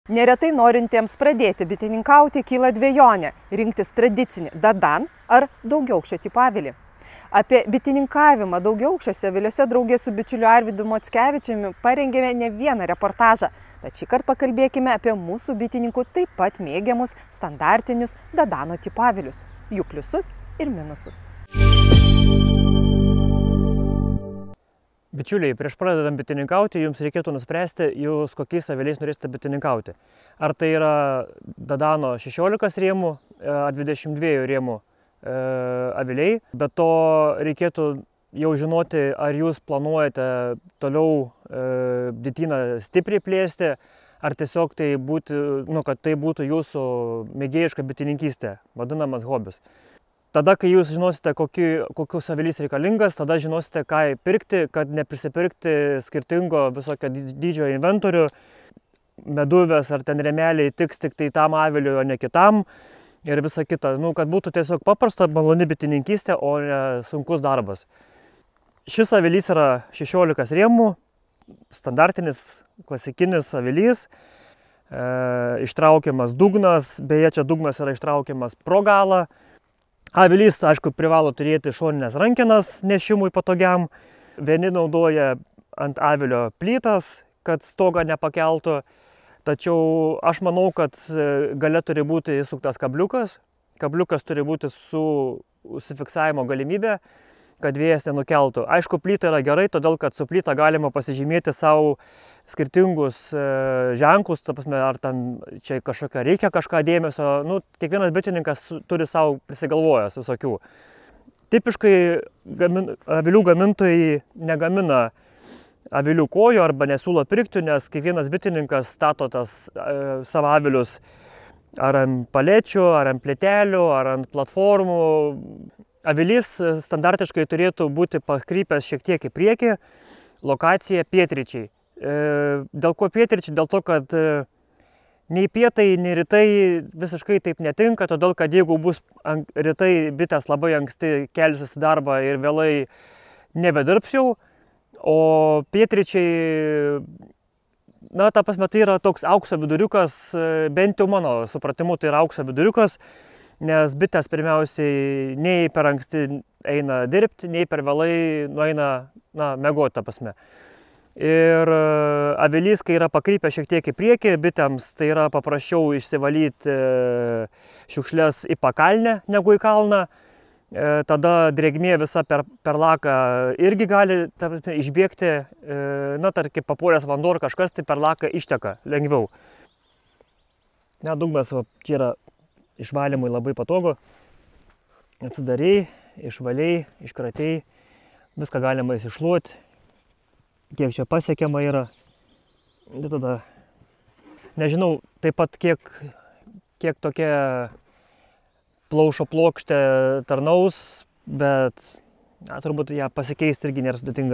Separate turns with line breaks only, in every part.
Neretai norintiems pradėti bitininkauti kyla dvejonė – rinktis tradicinį dadan ar daugiaaukščio tipo avilį. Apie bitininkavimą daugiaaukščiuose aviliuose draugė su bičiuliu Arvydu Mockevičiumi parengėme ne vieną reportažą. Tad šįkart pakalbėkime apie mūsų bitininkų taip pat mėgiamus standartinius dadano tipo avilius, jų pliusus ir minusus.
Bičiuliai, prieš pradedant bitininkauti, jums reikėtų nuspręsti, jūs kokiais aviliais norėsite bitininkauti. Ar tai yra dadano 16 rėmų ar 22 rėmų aviliai. Bet to reikėtų jau žinoti, ar jūs planuojate toliau bityną stipriai plėsti, ar tiesiog tai kad tai būtų jūsų mėgėjiška bitininkystė, vadinamas hobis. Tada, kai jūs žinosite, kokius avilys reikalingas, tada žinosite, ką pirkti, kad neprisipirkti skirtingo visokio dydžio inventorių. Meduvės ar ten rėmeliai tiks tik tai tam aviliui, o ne kitam. Ir visa kita. Kad būtų tiesiog paprasta, maloni bitininkystė, o ne sunkus darbas. Šis avilys yra 16 rėmų, standartinis, klasikinis avilys. Ištraukiamas dugnas, beje, čia dugnas yra ištraukiamas pro galą. Avilys, aišku, privalo turėti šoninės rankenas nešimui patogiam. Vieni naudoja ant avilio plytas, kad stogą nepakeltų. Tačiau aš manau, kad gale turi būti įsuktas kabliukas. Kabliukas turi būti su užsifiksavimo galimybė, kad vėjas nenukeltų. Aišku, plyta yra gerai, todėl kad su plyta galima pasižymėti savo skirtingus ženklus, ar ten čia reikia kažką dėmesio. Kiekvienas bitininkas turi savo prisigalvojęs visokių. Tipiškai avilių gamintojai negamina avilių kojų arba nesiūlo pirkti, nes kiekvienas bitininkas stato tas savo avilius ar ant palečių, ar ant plėtelių, ar ant platformų. Avilys standartiškai turėtų būti pakrypęs šiek tiek į priekį, lokacija pietryčiai. Dėl ko pietryčiai? Dėl to, kad nei pietai, nei rytai visiškai taip netinka, todėl kad jeigu bus rytai bitės labai anksti kelsis į darbą ir vėlai nebedirbs jau, o pietryčiai, tai yra toks aukso viduriukas, bent jau mano supratimu tai yra aukso viduriukas, nes bitės pirmiausiai nei per anksti eina dirbti, nei per vėlai nueina miegoti, ta prasme. Ir avilys, kai yra pakrypę šiek tiek į priekį, bitėms tai yra paprasčiau išsivalyti šiukšles į pakalnę negu į kalną. Tada drėgmė visa per laką irgi gali išbėgti, tarkim, papuolęs vanduo ar kažkas, tai per laką išteka lengviau. Dugnas čia yra išvalymui labai patogu. Atsidarei, išvaliai, iškratei, viską galima iššluoti. Kiek čia pasiekiama yra. Ir tada, nežinau, taip pat kiek tokia plaušo plokštė tarnaus, bet turbūt ją pasikeisti irgi nėra sudėtinga.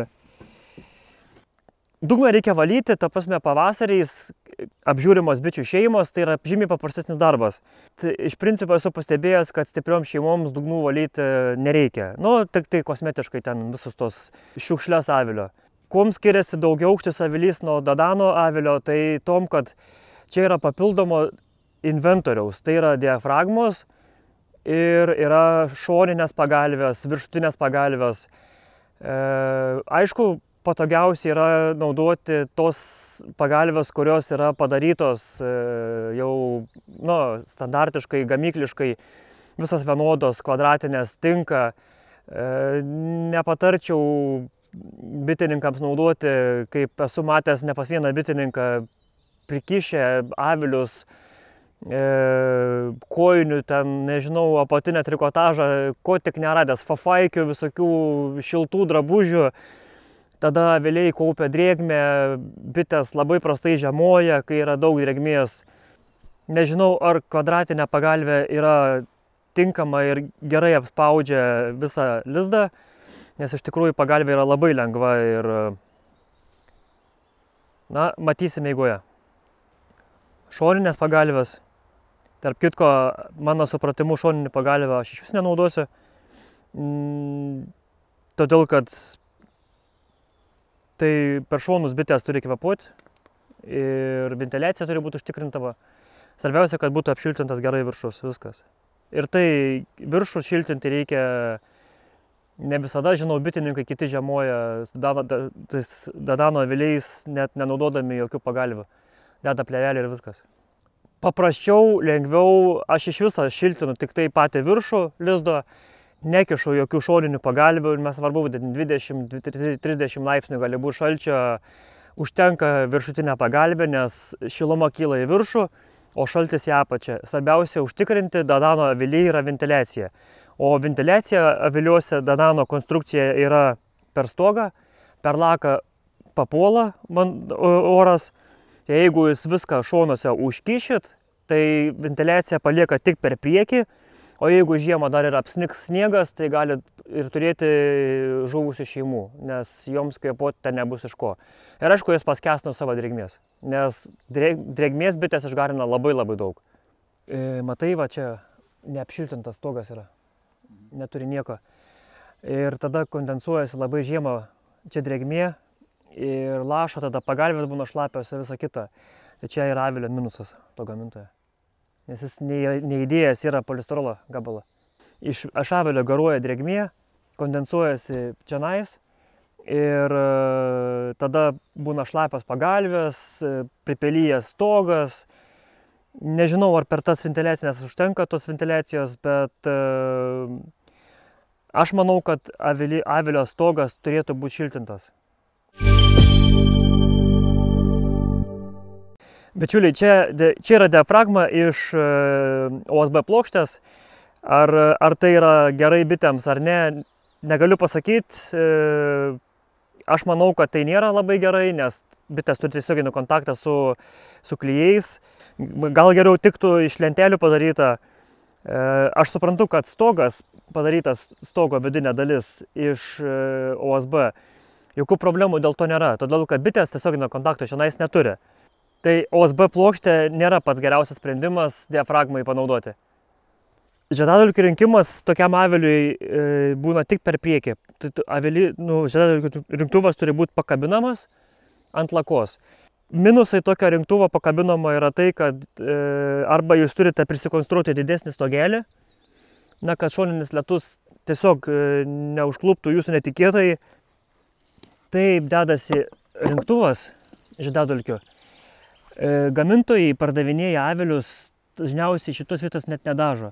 Dugną reikia valyti, ta prasme pavasariais apžiūrimos bičių šeimos, tai yra žymiai paprastesnis darbas. Iš principo esu pastebėjęs, kad stiprioms šeimoms dugnų valyti nereikia. Tik tai kosmetiškai ten visus tos šiukšles avilio. Kuom skiriasi daugiaaukštis avilys nuo dadano avilio, tai tom, kad čia yra papildomo inventoriaus. Tai yra diafragmos ir yra šoninės pagalvės, viršutinės pagalvės. Aišku, patogiausia yra naudoti tos pagalvės, kurios yra padarytos jau standartiškai, gamykliškai, visos vienodos, kvadratinės, tinka. Nepatarčiau bitininkams naudoti, kaip esu matęs ne pas vieną bitininką, prikišę avilius, kojinių, nežinau, apatinę trikotažą, ko tik neradęs, fafaikių, visokių šiltų drabužių. Tada aviliai kaupia drėgmę, bitės labai prastai žiemoja, kai yra daug drėgmės. Nežinau, ar kvadratinė pagalvė yra tinkama ir gerai apspaudžia visą lizdą, nes iš tikrųjų pagalvė yra labai lengva ir matysime eigoje. Šoninės pagalvės. Tarp kitko, mano supratimu, šoninį pagalvę aš iš vis nenaudosiu, todėl kad tai per šonus bitės turi kvėpuoti ir ventiliacija turi būti užtikrintama. Svarbiausia, kad būtų apšiltintas gerai viršus, viskas. Ir tai viršų šiltinti reikia, ne visada, žinau, bitininkai kiti žiemoja dadano aviliais, net nenaudodami jokių pagalvių. Deda plėvelį ir viskas. Paprasčiau, lengviau, aš iš viso šiltinu tik tai patį viršų lizdo, nekišu jokių šoninių pagalvių ir mes svarbu 20-30 laipsnių gali būti šalčio, užtenka viršutinę pagalvę, nes šiluma kyla į viršų, o šaltis į apačią. Svarbiausia užtikrinti dadano aviliai yra ventiliacija. O ventiliacija aviliuose dadano konstrukcija yra per stogą, per laką papuola oras. Jeigu jūs viską šonuose užkišit, tai ventiliacija palieka tik per priekį, o jeigu žiemą dar ir apsnigs sniegas, tai gali ir turėti žuvusių šeimų, nes joms kvėpuoti ten nebus iš ko. Ir aišku, jos paskęs nuo savo drėgmės, nes drėgmės bitės išgarina labai daug. Matai, va čia neapšiltintas stogas yra, neturi nieko. Ir tada kondensuojasi labai žiemą čia drėgmė ir laša, tada pagalvės būna šlapios ir visa kita. Tai čia yra avilio minusas to gamintojo. Nes jis neįdėjęs yra polistirolo gabalą. Iš avilio garuoja drėgmė, kondensuojasi čionais ir tada būna šlapios pagalvės, pripelyjęs stogas. Nežinau, ar per tas ventiliacijas užtenka tos ventiliacijos, bet aš manau, kad avilio stogas turėtų būti šiltintas. Bičiuliai, čia yra diafragma iš OSB plokštės. Ar tai yra gerai bitėms ar ne, negaliu pasakyti. Aš manau, kad tai nėra labai gerai, nes bitės turi tiesioginį kontaktą su klijais. Gal geriau tiktų iš lentelių padaryta. Aš suprantu, kad stogas, padarytas stogo vidinė dalis iš OSB, jokių problemų dėl to nėra, todėl kad bitės tiesioginio kontakto šiandien neturi. Tai OSB plokštė nėra pats geriausias sprendimas diafragmai panaudoti. Žiedadulkių rinkimas tokiam aviliui būna tik per priekį. Žiedadulkių rinktuvas turi būti pakabinamas ant lakos. Minusai tokio rinktuvo pakabinamo yra tai, kad arba jūs turite prisikonstruoti didesnį stogelį, kad šoninis lietus tiesiog neužkluptų jūsų netikėtai. Taip dedasi rinktuvas žiedadulkių. Gamintojai pardavinėja avilius, dažniausiai šitos vietos net nedažo.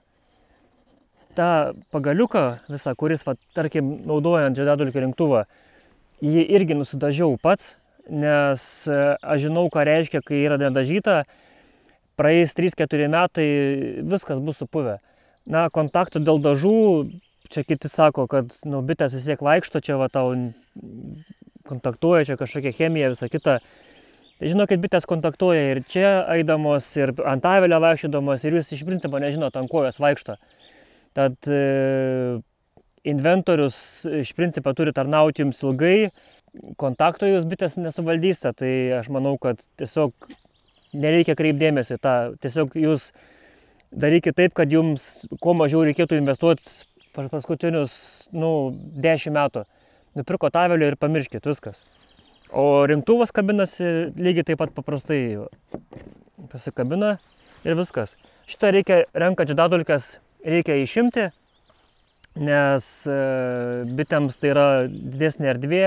Ta pagaliuką visą, kuris, tarkim, naudojant žiedadulkių rinktuvą, jį irgi nusidažiau pats, nes aš žinau, ką reiškia, kai yra nedažyta, praeis 3-4 metai, viskas bus supuvę. Kontaktų dėl dažų, čia kiti sako, kad bitės vis tiek vaikšto, čia tau kontaktuoja, čia kažkokia chemija, visa kita. Tai žinokit, bitės kontaktuoja ir čia eidamos, ir ant avilio vaikščiodamos, ir jūs iš principo nežinot, ant ko jos vaikšto. Tad inventorius iš principo turi tarnauti jums ilgai, kontakto jūs bitės nesuvaldysite, tai aš manau, kad tiesiog nereikia kreipdėmėsi tą, tiesiog jūs darykite taip, kad jums kuo mažiau reikėtų investuoti paskutinius 10 metų. Nupirkot avilio ir pamirškit viskas. O rinktuvas kabinasi lygiai taip pat paprastai, pasikabina ir viskas. Šitą reikia, renkant žiedadulkes, reikia išimti, nes bitėms tai yra didesnė erdvė,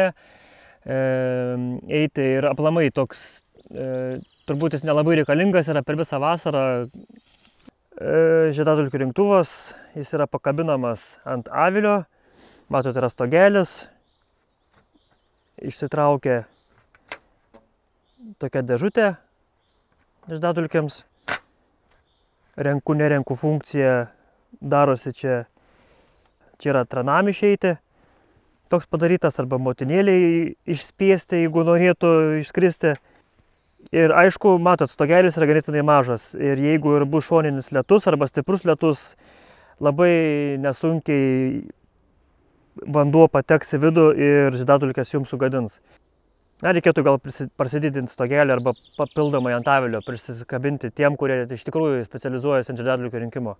eiti ir aplamai toks, turbūt jis nelabai reikalingas yra per visą vasarą. Žiedadulkių rinktuvas, jis yra pakabinamas ant avilio, matot, yra stogelis. Išsitraukia tokia dėžutė žiedadulkėms. Renku, nerenku funkcija darosi čia. Čia yra tranam išeiti. Toks padarytas, arba motinėliai išspiesti, jeigu norėtų išskristi. Ir aišku, matot, stogelis yra ganėtinai mažas. Ir jeigu ir bus šoninis lietus arba stiprus lietus, labai nesunkiai vanduo pateks į vidų ir žiedadulkės jums sugadins. Reikėtų gal prasididinti stogelį arba papildomai ant avilio prisikabinti tiem, kurie iš tikrųjų specializuojasi ant žiedadulkių rinkimo.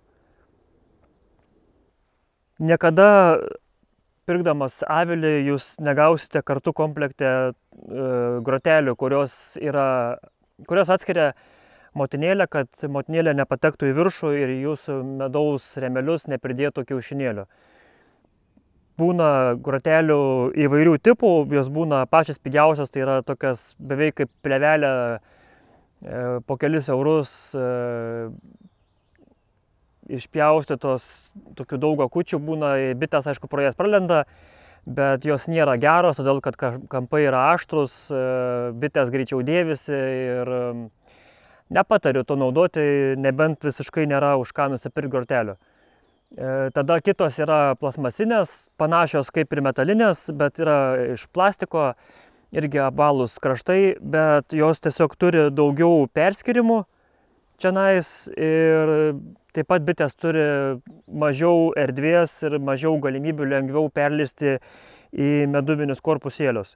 Niekada pirkdamas avilį jūs negausite kartu komplekte grotelių, kurios yra kurios atskiria motinėlę, kad motinėlė nepatektų į viršų ir jūsų medaus rėmelius nepridėtų kiaušinėlių. Būna grotelių įvairių tipų, jos būna pačios pigiausios, tai yra tokias beveik kaip plevelė po kelis eurus išpjaustytos, tokių daug akučių būna, bitės aišku pro jas pralenda, bet jos nėra geros, todėl kad kampai yra aštrus, bitės greičiau dėvisi ir nepatariu to naudoti, nebent visiškai nėra už ką nusipirkti grotelių. Tada kitos yra plasmasinės, panašios kaip ir metalinės, bet yra iš plastiko, irgi apvalūs kraštai, bet jos tiesiog turi daugiau perskirimų čionais ir taip pat bitės turi mažiau erdvės ir mažiau galimybių lengviau perlisti į meduvinius korpusėlius.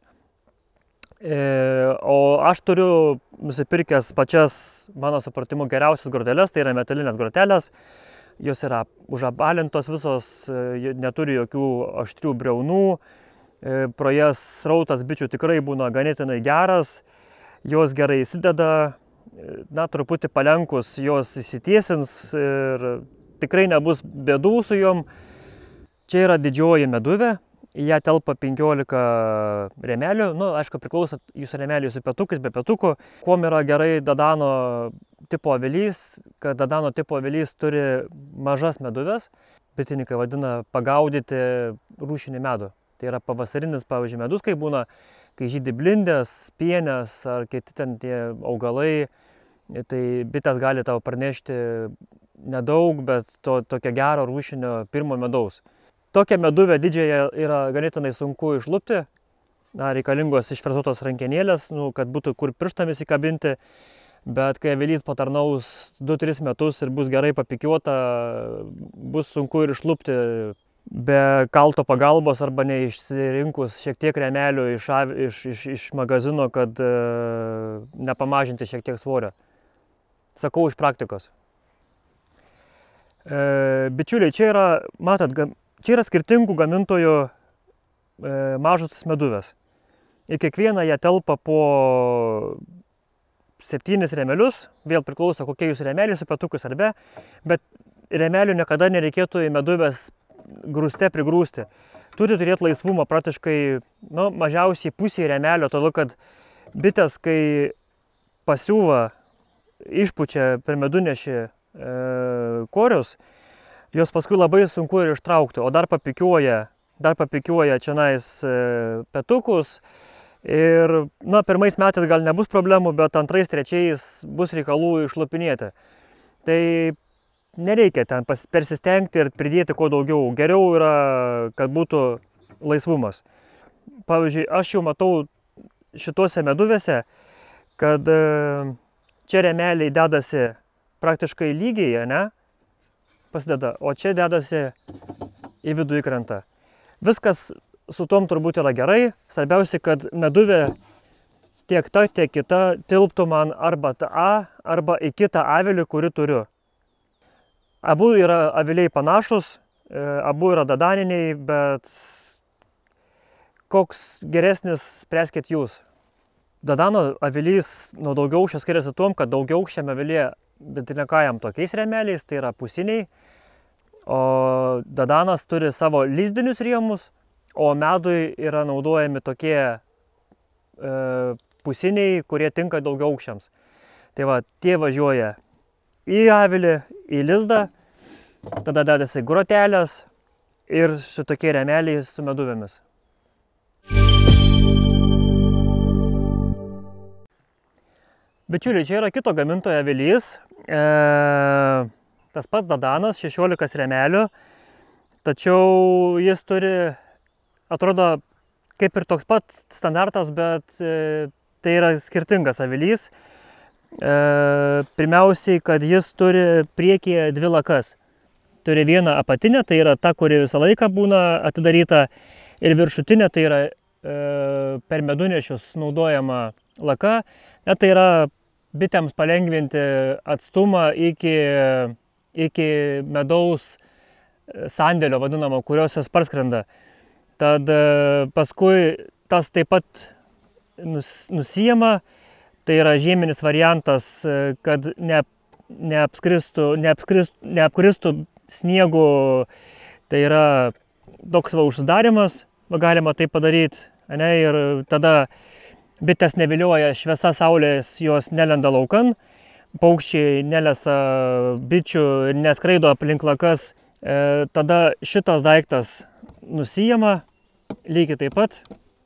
O aš turiu nusipirkęs pačias, mano supratimu, geriausias groteles, tai yra metalinės grotelės. Jos yra užabalintos visos, neturi jokių aštrių briaunų, pro jas srautas bičių tikrai būna ganėtinai geras, jos gerai įsideda, na, truputį palenkus jos įsitiesins ir tikrai nebus bėdų su jom. Čia yra didžioji meduvė, į ją telpa 15 rėmelių, nu, aišku, priklauso jūsų rėmeliai su petukais, be petukų. Kuom yra gerai Dadano tipo avilys, kad Dadano tipo avilys turi mažas meduvės, bitininkai vadina pagaudyti rūšinį medų. Tai yra pavasarinis, pavyzdžiui, medus, kai būna, kai žydi blindės, pienės ar kiti ten tie augalai, tai bitės gali tau parnešti nedaug, bet tokio gero rūšinio pirmo medaus. Tokią meduvę didžiąją yra ganėtinai sunku išlupti, reikalingos išfrezuotos rankenėlės, kad būtų kur pirštomis įkabinti, bet kai avilys patarnaus 2-3 metus ir bus gerai papikiuota, bus sunku ir išlupti be kalto pagalbos arba neišsirinkus šiek tiek rėmelių iš magazino, kad nepamažinti šiek tiek svorio. Sakau iš praktikos. Bičiuliai, čia yra, matot, čia yra skirtingų gamintojų mažosios meduvės. Į kiekvieną jie telpa po 7 rėmelius, vėl priklauso kokie jūsų rėmeliai su petukais ar be, bet rėmelių niekada nereikėtų į meduvės grūste prigrūsti. Turi turėti laisvumą praktiškai mažiausiai pusėje rėmelio, todėl kad bitės, kai pasiūva, išpučia per medunešį korius, jos paskui labai sunku ir ištraukti, o dar papikiuoja čionais petukus. Ir, pirmais metais gal nebus problemų, bet antrais, trečiais bus reikalų išlupinėti. Tai nereikia ten persistengti ir pridėti kuo daugiau. Geriau yra, kad būtų laisvumas. Pavyzdžiui, aš jau matau šituose meduvėse, kad čia rėmeliai dedasi praktiškai lygiai, pasideda, o čia dedasi į vidų įkrenta. Viskas su tom turbūt yra gerai. Svarbiausia, kad meduvė tiek ta, tiek kita tilptų man arba tą A, arba į kitą avilį, kurį turiu. Abu yra aviliai panašus, abu yra dadaniniai, bet koks geresnis spręskit jūs. Dadano avilys nuo daugiaaukščio skiriasi tuom, kad daugiaaukščiame avilyje bitininkavim tokiais rėmeliais, tai yra pusiniai, o Dadanas turi savo lizdinius rėmus, o medui yra naudojami tokie pusiniai, kurie tinka daugiaaukščiams. Tai va, tie važiuoja į avilį, į lizdą, tada dedasi grotelės ir su tokie rėmeliai su meduvėmis. Bičiuliai, čia yra kito gamintojo avilys, tas pats Dadanas, 16 rėmelių, tačiau jis turi, atrodo, kaip ir toks pat standartas, bet tai yra skirtingas avilys. Pirmiausiai, kad jis turi priekyje 2 lakas. Turi vieną apatinę, tai yra ta, kuri visą laiką būna atidaryta, ir viršutinė, tai yra per medunešius naudojama laka. Tai yra bitėms palengvinti atstumą iki medaus sandėlio vadinamo, kurios jos parskrenda. Tad paskui tas taip pat nusijama, tai yra žieminis variantas, kad neapkristų sniegu, tai yra toks užsidarimas, galima tai padaryti, ir tada bitės nevilioja šviesa saulės, jos nelenda laukan, paukščiai nelesa bičių ir neskraido aplink lakas, tada šitas daiktas nusijama lygiai taip pat.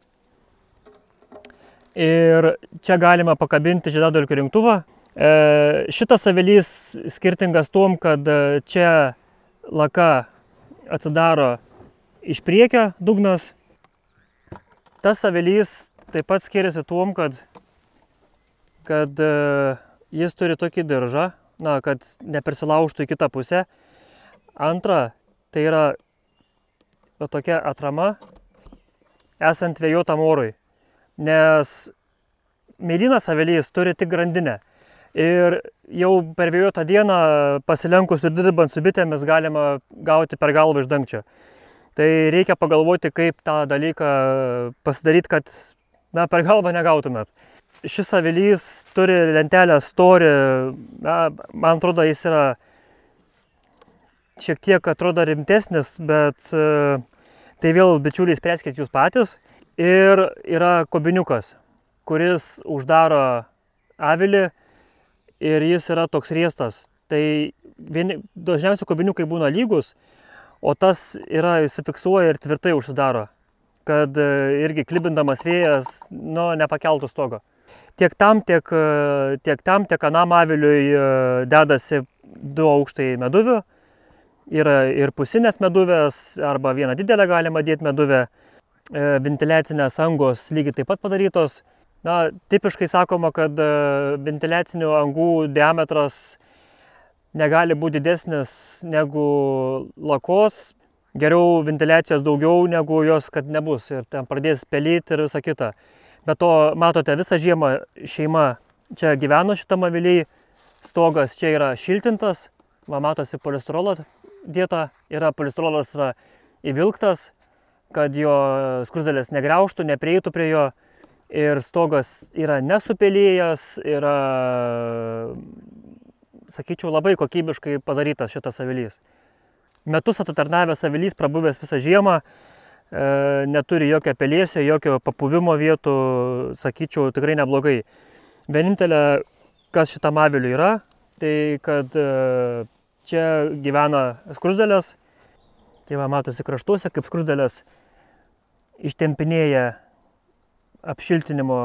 Ir čia galima pakabinti žiedadulkių rinktuvą. Šitas avilys skirtingas tuom, kad čia laka atsidaro iš priekio dugnas. Tas avilys taip pat skiriasi tuom, kad jis turi tokį diržą, kad neprisilaužtų į kitą pusę. Antra, tai yra tokia atrama esant vėjuotam orui, nes mėlynas avilys turi tik grandinę. Ir jau per vėjuotą dieną pasilenkus ir dirbant su bitėmis galima gauti per galvą iš dangčio. Tai reikia pagalvoti, kaip tą dalyką pasidaryti, kad per galvą negautumėt. Šis avilys turi lentelę storį, man atrodo, jis yra šiek tiek atrodo rimtesnis, bet tai vėl bičiuliai spręskit jūs patys. Ir yra kobiniukas, kuris uždaro avilį ir jis yra toks riestas. Tai dažniausiai kobiniukai būna lygus, o tas yra įsifiksuoja ir tvirtai užsidaro, kad irgi klibindamas vėjas nepakeltų stogo. Tiek tam, tiek anam aviliui dedasi 2 aukštai meduvių. Yra ir pusinės meduvės, arba vieną didelę galima dėti meduvę. Ventiliacinės angos lygiai taip pat padarytos. Tipiškai sakoma, kad ventiliacinių angų diametras negali būti didesnis negu lakos. Geriau ventiliacijos daugiau negu jos, kad nebus. Ir ten pradės pelyti ir visa kita. Bet to, matote, visą žiemą šeima čia gyveno šitam avily. Stogas čia yra šiltintas. Matosi polistirolo dėta. Polistirolas yra įvilktas, kad jo skruzdėlės negriaužtų, neprieitų prie jo. Ir stogas yra nesupelėjęs, yra, sakyčiau, labai kokybiškai padarytas šitas avilys. Metus atitarnavęs avilys, prabuvęs visą žiemą, neturi jokio pelėsio, jokio papuvimo vietų, sakyčiau, tikrai neblogai. Vienintelė, kas šitam aviliui yra, tai kad čia gyvena skruzdėlės. Tai matosi kraštuose, kaip skruzdėlės ištempinėja apšiltinimo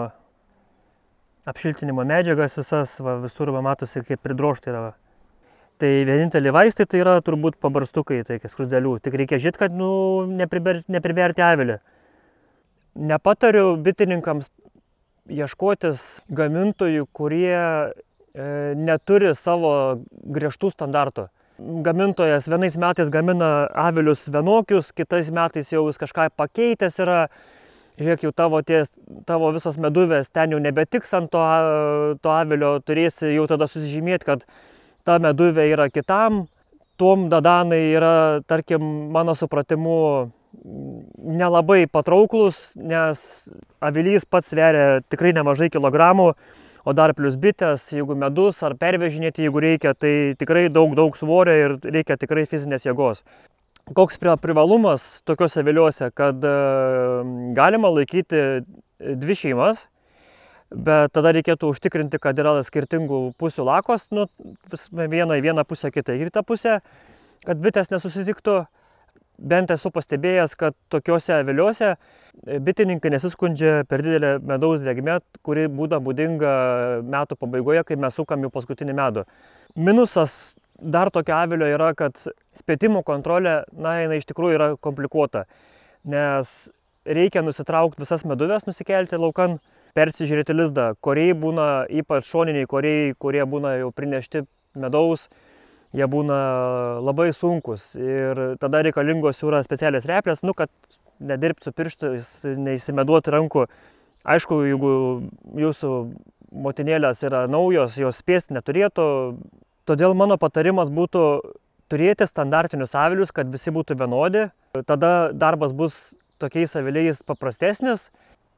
medžiagas visas, visur matosi, kaip pridrožta yra. Tai vieninteliai vaistai tai yra turbūt pabarstukai, tai skruzdėlių. Tik reikia žiūrėti, kad nepriberti avilį. Nepatariu bitininkams ieškotis gamintojų, kurie neturi savo griežtų standartų. Gamintojas vienais metais gamina avilius vienokius, kitais metais jau jis kažką pakeitęs yra. Žiūrėk, jau tavo visos meduvės ten jau nebetiks ant to avilio, turėsi jau tada susižymėti, kad ta meduvė yra kitam. Tom dadanai yra, tarkim, mano supratimu, nelabai patrauklus, nes avilys pats sveria tikrai nemažai kilogramų, o dar plus bitės, jeigu medus ar pervežinėti, jeigu reikia, tai tikrai daug svorio ir reikia tikrai fizinės jėgos. Koks privalumas tokiuose aviliuose, kad galima laikyti 2 šeimas, bet tada reikėtų užtikrinti, kad yra skirtingų pusių lakos, viena į vieną pusę, kita į kitą pusę, kad bitės nesusitiktų. Bent esu pastebėjęs, kad tokiuose aviliuose bitininkai nesiskundžia per didelę medaus drėgmę, kuri būna būdinga metų pabaigoje, kai mes sukam jau paskutinį medų. Minusas dar tokio avilio yra, kad spėtimų kontrolė, jinai iš tikrųjų yra komplikuota, nes reikia nusitraukti visas meduvės, nusikelti laukan, persižiūrėti lizdą. Koriai būna, ypač šoniniai koriai, kurie būna jau prinešti medaus, jie būna labai sunkus ir tada reikalingos yra specialios replės, kad nedirbti su pirštais, neįsimeduoti rankų. Aišku, jeigu jūsų motinėlės yra naujos, jos spėsti neturėtų. Todėl mano patarimas būtų turėti standartinius avilius, kad visi būtų vienodi. Tada darbas bus tokiais aviliais paprastesnis.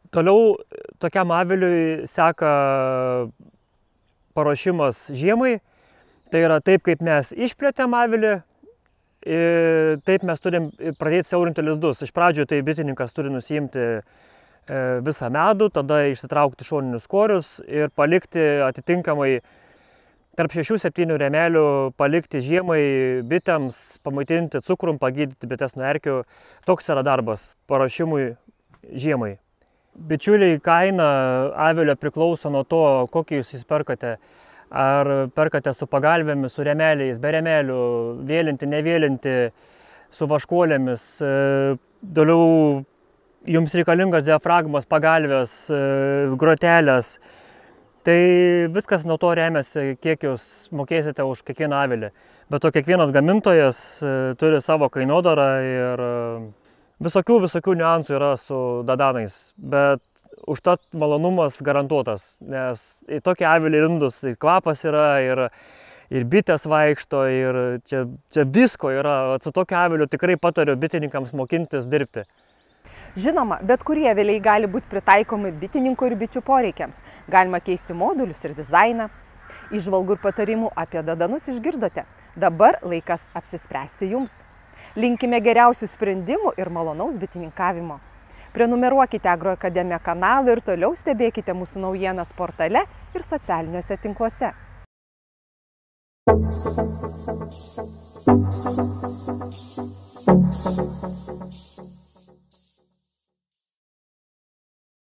Toliau tokiam aviliui seka paruošimas žiemai. Tai yra taip, kaip mes išplėtėm avilį, taip mes turim pradėti siaurinti lizdus. Iš pradžių tai bitininkas turi nusiimti visą medų, tada išsitraukti šoninius korius ir palikti atitinkamai tarp 6-7 rėmelių, palikti žiemai bitėms, pamaitinti cukrum, pagydyti bites nuo erkių. Toks yra darbas paruošimui žiemai. Bičiuliai, kaina avilio priklauso nuo to, kokį jūs perkate. Ar perkate su pagalvėmis, su rėmeliais, be rėmelių, vėlinti, nevėlinti, su vaškuolėmis. Toliau jums reikalingos diafragmos, pagalvės, grotelės. Tai viskas nuo to remiasi, kiek jūs mokėsite už kiekvieną avilį. Bet to kiekvienas gamintojas turi savo kainodarą ir visokių niuansų yra su dadanais. Bet užtat malonumas garantuotas, nes į tokį avilį rindus ir kvapas yra, ir bitės vaikšto, ir čia visko yra. Su tokiu aviliu tikrai patariu bitininkams mokintis dirbti.
Žinoma, bet kurie aviliai gali būti pritaikomi bitininkų ir bičių poreikiams. Galima keisti modulius ir dizainą. Įžvalgų ir patarimų apie dadanus išgirdote. Dabar laikas apsispręsti jums. Linkime geriausių sprendimų ir malonaus bitininkavimo. Prenumeruokite Agroakademija kanalą ir toliau stebėkite mūsų naujienas portale ir socialiniuose tinkluose.